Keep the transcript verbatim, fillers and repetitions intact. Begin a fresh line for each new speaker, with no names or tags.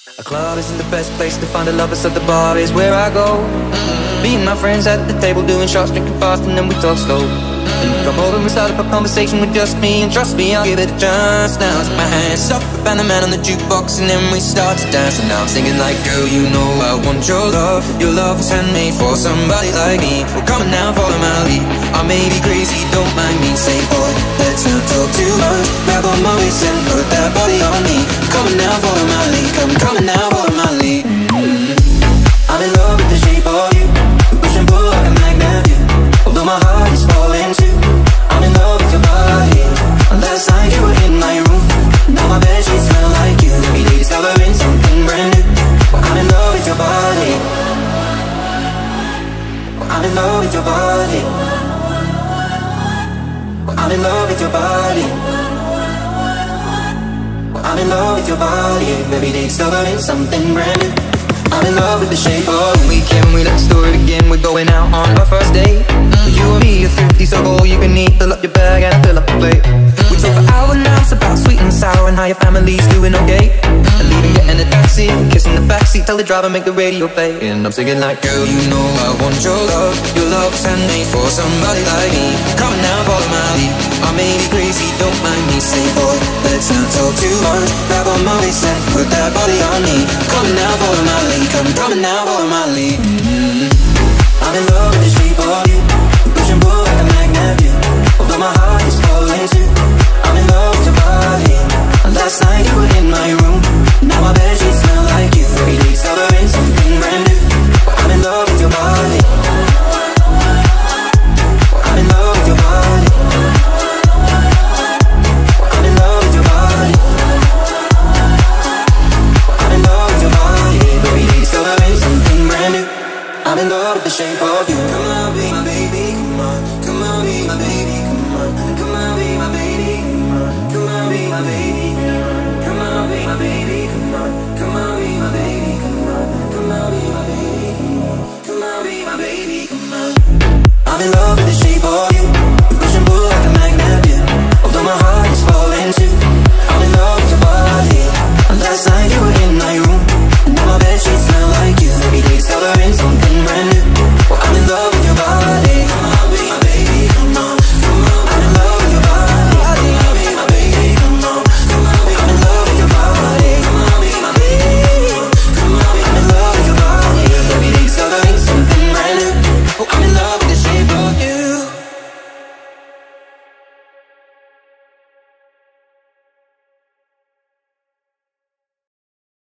A club isn't the best place to find a lover, so the bar is where I go. Me and my friends at the table doing shots, drinking fast, and then we talk slow. And you come over and start up a conversation with just me, and trust me, I'll give it a chance. Now I take my hands up and the man on the jukebox, and then we start to dance. And now I'm singing like, girl, you know I want your love. Your love was handmade for somebody like me. Well, come on now, follow my lead. I may be crazy, don't mind me. Say, boy, let's not talk too much. Grab on my waist and put that body on me. Come on now, follow my lead. Come, come on now, follow my lead. Mm-hmm. I'm in love with the shape of you. We push and pull like a magnet do. Although my heart is falling too, I'm in love with your body. Last night you were in my room, now my bed sheets smell like you. Every day discovering something brand new. Well, I'm in love with your body. Well, I'm in love with your body. Well, I'm in love with your body. Well, I'm in love with your body. Every day discovering something brand new. I'm in love with the shape of the weekend. We let the story begin. We're going out on our first date. mm-hmm. You and me are thrifty, so all you can eat. Fill up your bag and I fill up the plate. mm-hmm. We talk for hours now about sweet and sour and how your family's doing okay. mm-hmm. And leaving, getting a taxi, kissing the backseat, tell the driver make the radio play. And I'm singing like, girl, you know I want your love. Your love was handmade for somebody like me. Come on now, follow my lead. I may be crazy, don't mind me. Say, boy, let's not talk too much. Grab on my waist and put that body on me. Come on now, follow my lead. Come, come now, follow my lead. mm-hmm. I'm in love with the shape of you. We push and pull like a magnet do. Although my heart is falling too, I'm in love with your body. Last night you were in